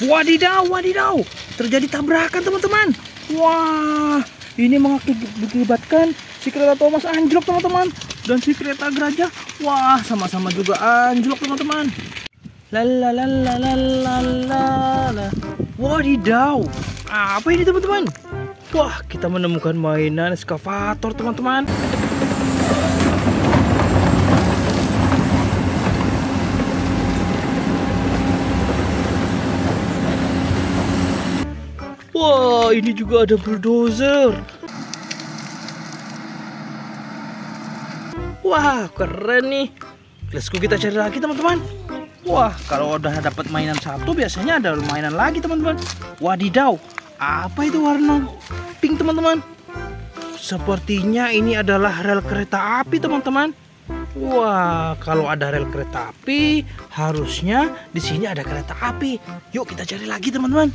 Wadidaw, wadidaw. Terjadi tabrakan teman-teman. Wah, ini mengakibatkan si kereta Thomas anjlok teman-teman. Dan si kereta gajah, wah sama-sama juga anjlok teman-teman. Lalalalalalala. Wadidaw, apa ini teman-teman? Wah, kita menemukan mainan eskavator teman-teman. Wah, ini juga ada bulldozer. Wah, keren nih. Let's go, kita cari lagi teman-teman. Wah, kalau udah dapat mainan satu biasanya ada mainan lagi teman-teman. Wadidaw, apa itu warna pink teman-teman? Sepertinya ini adalah rel kereta api teman-teman. Wah, kalau ada rel kereta api, harusnya di sini ada kereta api. Yuk kita cari lagi teman-teman.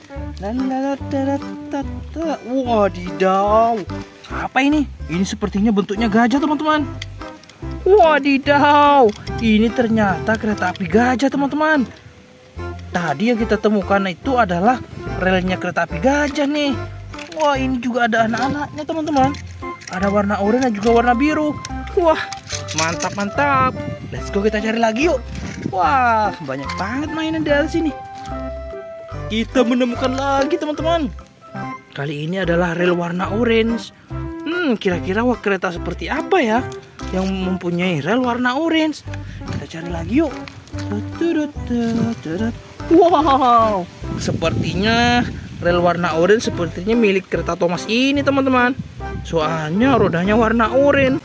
Wadidaw, apa ini? Ini sepertinya bentuknya gajah teman-teman. Wadidaw, ini ternyata kereta api gajah teman-teman. Tadi yang kita temukan itu adalah relnya kereta api gajah nih. Wah, ini juga ada anak-anaknya teman-teman. Ada warna oranye dan juga warna biru. Wah, mantap mantap. Let's go, kita cari lagi yuk. Wah, banyak banget mainan di atas sini. Kita menemukan lagi teman-teman. Kali ini adalah rel warna orange. Kira-kira kereta seperti apa ya yang mempunyai rel warna orange? Kita cari lagi yuk. Wow, sepertinya rel warna orange sepertinya milik kereta Thomas ini teman-teman. Soalnya rodanya warna orange.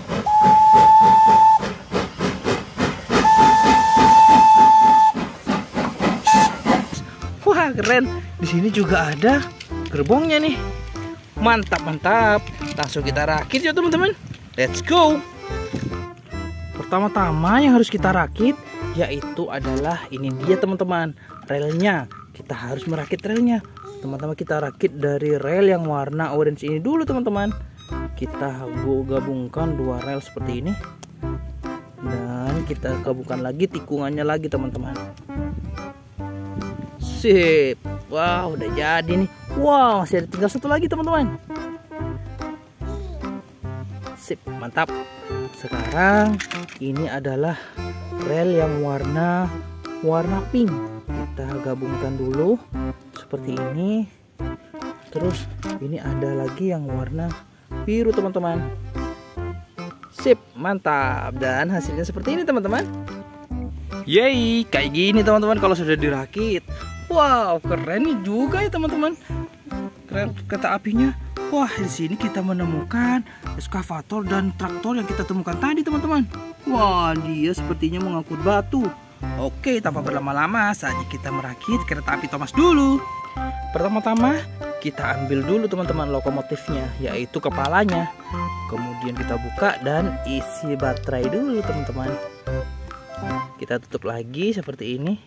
Wah, keren. Di sini juga ada gerbongnya nih. Mantap mantap. Langsung kita rakit ya teman-teman. Let's go. Pertama-tama yang harus kita rakit yaitu adalah ini dia teman-teman, relnya. Kita harus merakit relnya. Teman-teman, kita rakit dari rel yang warna orange ini dulu teman-teman. Kita gabungkan dua rel seperti ini. Dan kita gabungkan lagi tikungannya lagi teman-teman. Sip. Wow, udah jadi nih. Wow, masih ada tinggal satu lagi teman-teman. Sip, mantap. Sekarang ini adalah rel yang warna pink. Kita gabungkan dulu seperti ini. Terus ini ada lagi yang warna biru teman-teman. Sip, mantap. Dan hasilnya seperti ini teman-teman. Yeay, kayak gini teman-teman kalau sudah dirakit. Wow, keren nih juga ya teman-teman. Keren kereta apinya. Wah, di sini kita menemukan eskavator dan traktor yang kita temukan tadi teman-teman. Wah, dia sepertinya mengangkut batu. Oke, tanpa berlama-lama saatnya kita merakit kereta api Thomas dulu. Pertama-tama kita ambil dulu teman-teman lokomotifnya, yaitu kepalanya. Kemudian kita buka dan isi baterai dulu teman-teman. Kita tutup lagi seperti ini.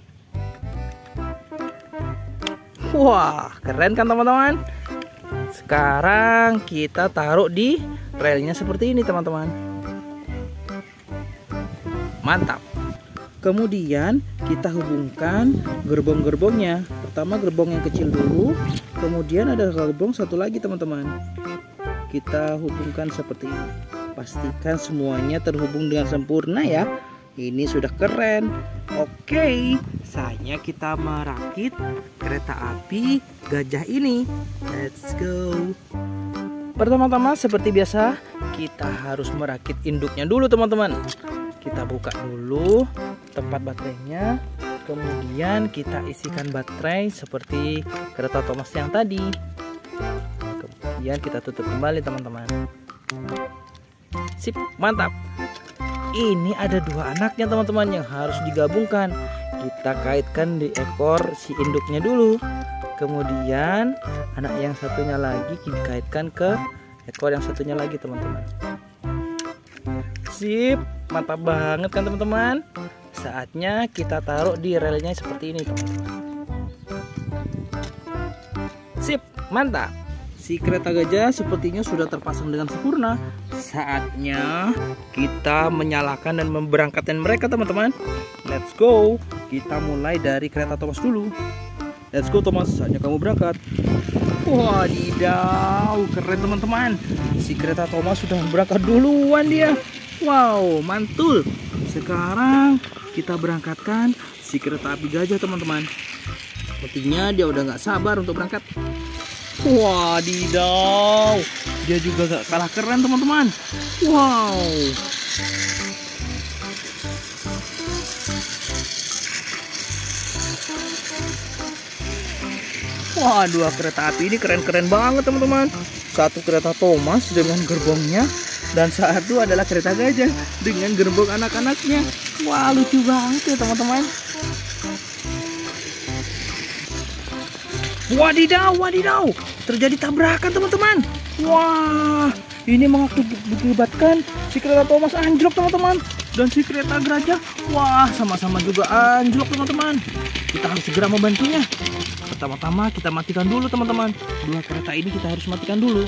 Wah, keren kan teman-teman? Sekarang kita taruh di relnya seperti ini teman-teman. Mantap. Kemudian kita hubungkan gerbong-gerbongnya. Pertama gerbong yang kecil dulu, kemudian ada gerbong satu lagi teman-teman. Kita hubungkan seperti ini. Pastikan semuanya terhubung dengan sempurna ya. Ini sudah keren. Oke, saatnya kita merakit kereta api gajah ini. Let's go. Pertama-tama seperti biasa kita harus merakit induknya dulu teman-teman. Kita buka dulu tempat baterainya. Kemudian kita isikan baterai seperti kereta Thomas yang tadi. Kemudian kita tutup kembali teman-teman. Sip, mantap. Ini ada dua anaknya teman-teman yang harus digabungkan. Kita kaitkan di ekor si induknya dulu. Kemudian anak yang satunya lagi dikaitkan ke ekor yang satunya lagi teman-teman. Sip, mantap banget kan teman-teman. Saatnya kita taruh di relnya seperti ini teman-teman. Sip, mantap. Si kereta gajah sepertinya sudah terpasang dengan sempurna. Saatnya kita menyalakan dan memberangkatkan mereka teman-teman. Let's go. Kita mulai dari kereta Thomas dulu. Let's go Thomas, saatnya kamu berangkat. Wadidaw, keren teman-teman. Si kereta Thomas sudah berangkat duluan dia. Wow, mantul. Sekarang kita berangkatkan si kereta api gajah teman-teman. Sepertinya dia udah gak sabar untuk berangkat. Wadidaw, dia juga gak kalah keren teman-teman. Wow. Wah, dua kereta api ini keren-keren banget teman-teman. Satu kereta Thomas dengan gerbongnya, dan satu adalah kereta gajah dengan gerbong anak-anaknya. Wah, lucu banget ya teman-teman. Wadidaw, wadidaw, terjadi tabrakan teman-teman. Wah, ini mengakibatkan si kereta Thomas anjlok teman-teman, dan si kereta gajah, wah, sama-sama juga anjlok teman-teman. Kita harus segera membantunya. Pertama-tama kita matikan dulu teman-teman. Dua kereta ini kita harus matikan dulu.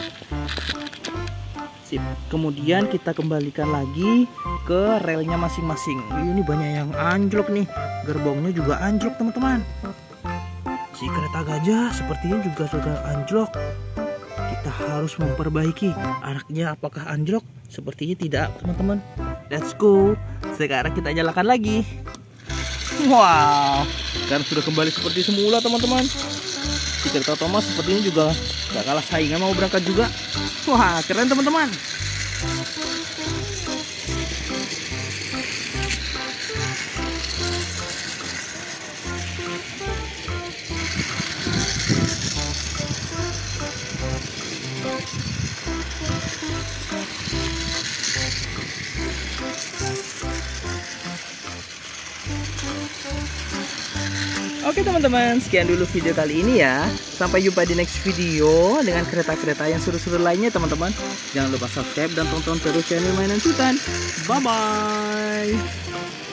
Sip. Kemudian kita kembalikan lagi ke relnya masing-masing. Ini banyak yang anjlok nih. Gerbongnya juga anjlok teman-teman. Si kereta gajah sepertinya juga sudah anjlok. Kita harus memperbaiki. Anaknya apakah anjlok? Sepertinya tidak teman-teman. Let's go. Sekarang kita nyalakan lagi. Wow, kan sudah kembali seperti semula teman-teman. Si kereta Thomas sepertinya juga gak kalah saingan, mau berangkat juga. Wah, keren teman-teman. Oke teman-teman, sekian dulu video kali ini ya. Sampai jumpa di next video dengan kereta-kereta yang seru-seru lainnya teman-teman. Jangan lupa subscribe dan tonton terus channel Mainan Sultan. Bye-bye.